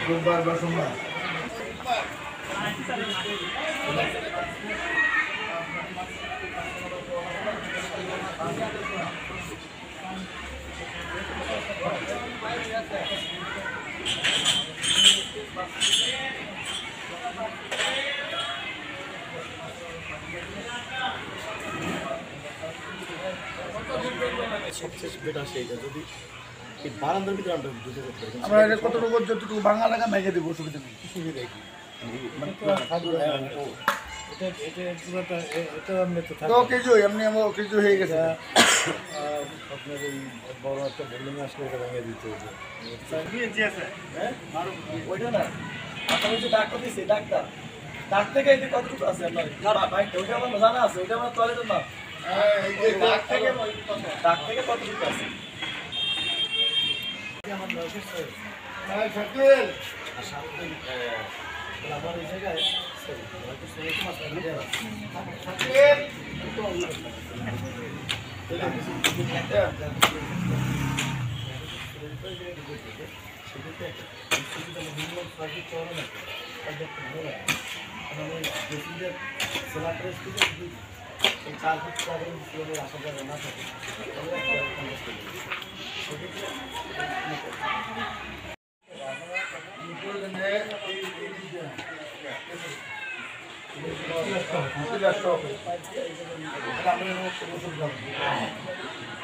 রোববার বা সোমবার। সবচেয়ে বেটার সেইটা যদি এই বারান্দার ভিতরে আমরা বুঝে করতে পারি আমরা এটা কতটুকু যতটুকু ভাঙা লাগা ভেঙে দেবো, অসুবিধা নেই। সুবিধা কি মানে তো কিছু এমনি আমার কিছু হয়ে গেছে। আপনার এই বড় একটা বিল্ডিং আসলে এটা ভেঙে দিতে হবে। ওইটা না আপনার যে ডাক্তার দিচ্ছে ডাক্তার ডাক থেকে এই যে কতটুকু আছে আপনার বাইকটা ওইটা আমার জানা আছে, ওইটা আমার টয়লেটের না ডাক থেকে কতটুকু আছে আমার এই জায়গায় আসা যাবে না থাকে আমরা